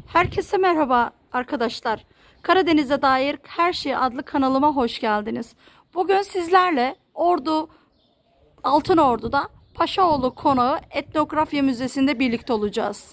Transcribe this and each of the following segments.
Herkese merhaba arkadaşlar. Karadeniz'e dair her şey adlı kanalıma hoş geldiniz. Bugün sizlerle Altınordu'da Paşaoğlu Konağı Etnografya Müzesi'nde birlikte olacağız.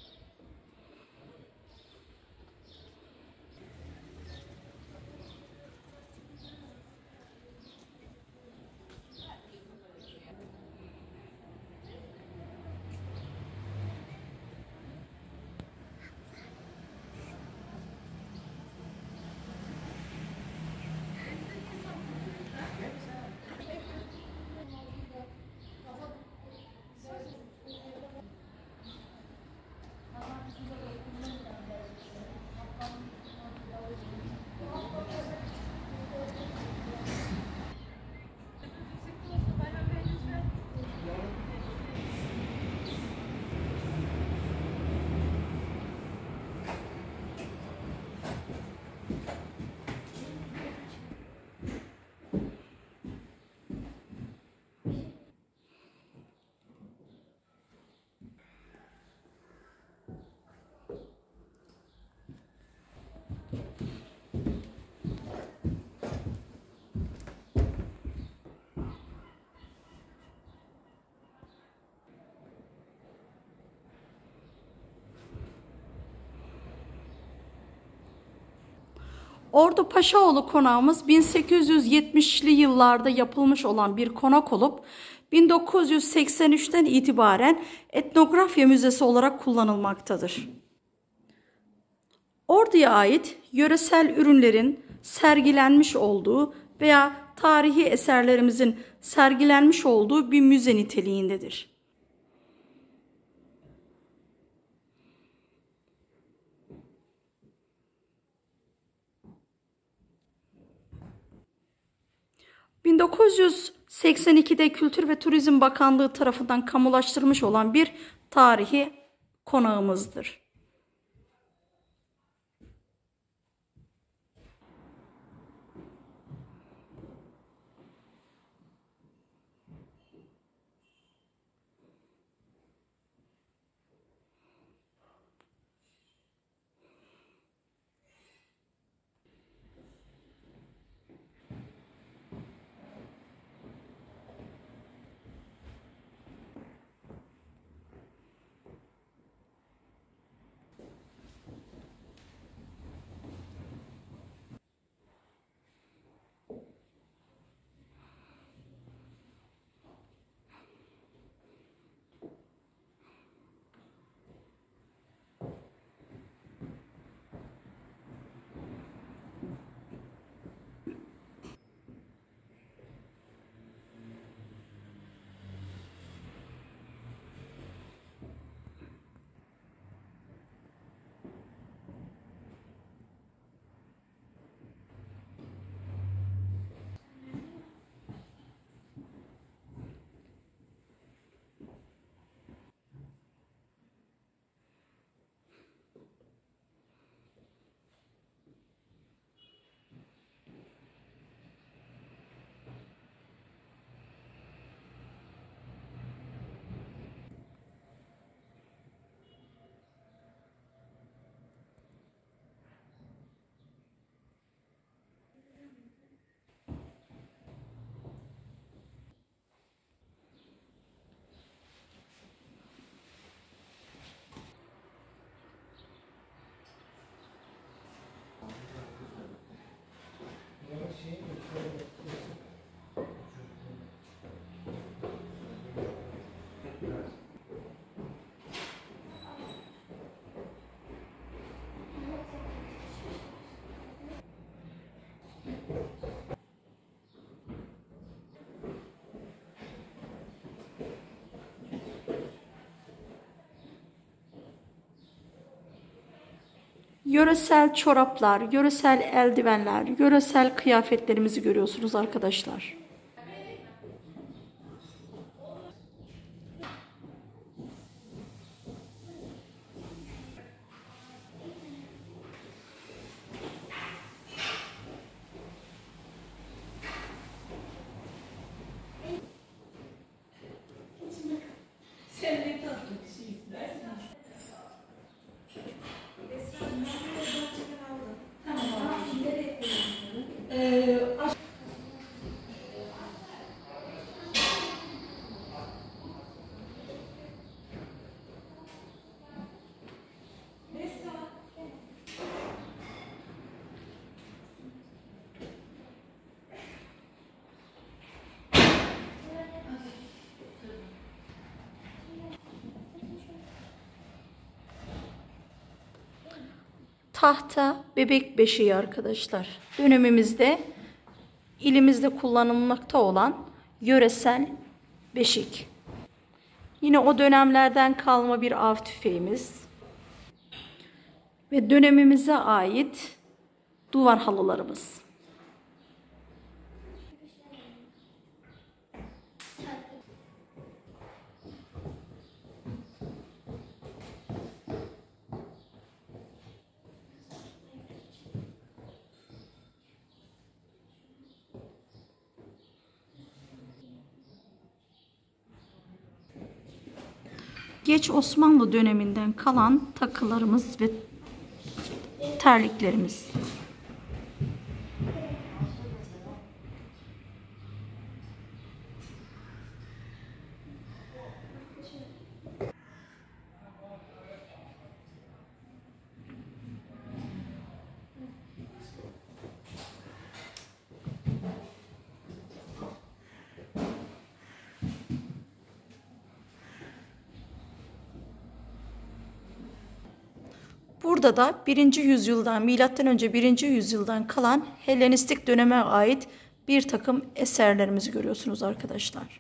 Ordu Paşaoğlu konağımız 1870'li yıllarda yapılmış olan bir konak olup 1983'ten itibaren etnografya müzesi olarak kullanılmaktadır. Ordu'ya ait yöresel ürünlerin sergilenmiş olduğu veya tarihi eserlerimizin sergilenmiş olduğu bir müze niteliğindedir. ...1982'de Kültür ve Turizm Bakanlığı tarafından kamulaştırılmış olan bir tarihi konağımızdır. Yöresel çoraplar, yöresel eldivenler, yöresel kıyafetlerimizi görüyorsunuz arkadaşlar. tahta bebek beşiği arkadaşlar. Dönemimizde ilimizde kullanılmakta olan yöresel beşik. Yine o dönemlerden kalma bir av tüfeğimiz. Ve dönemimize ait duvar halılarımız. Geç Osmanlı döneminden kalan takılarımız ve terliklerimiz. Burada da 1. yüzyıldan, M.Ö. 1. yüzyıldan kalan Helenistik döneme ait bir takım eserlerimizi görüyorsunuz arkadaşlar.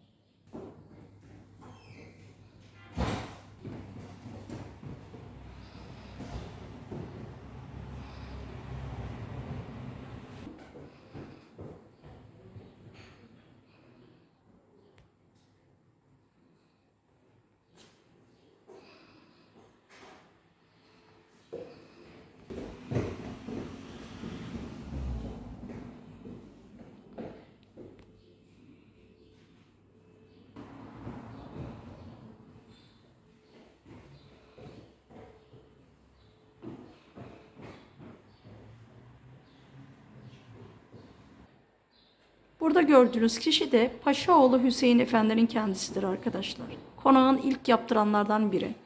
Burada gördüğünüz kişi de Paşaoğlu Hüseyin Efendi'nin kendisidir arkadaşlar. Konağın ilk yaptıranlardan biri.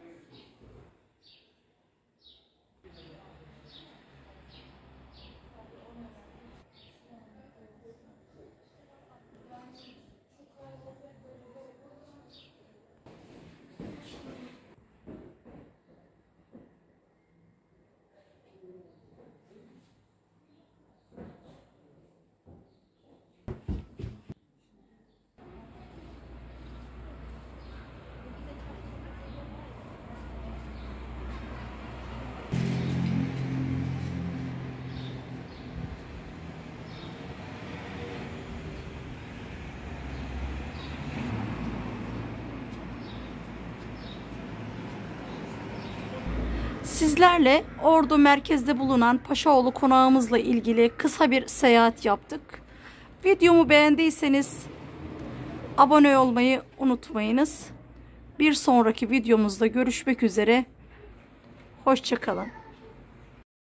Sizlerle Ordu merkezde bulunan Paşaoğlu konağımızla ilgili kısa bir seyahat yaptık. Videomu beğendiyseniz abone olmayı unutmayınız. Bir sonraki videomuzda görüşmek üzere. Hoşça kalın.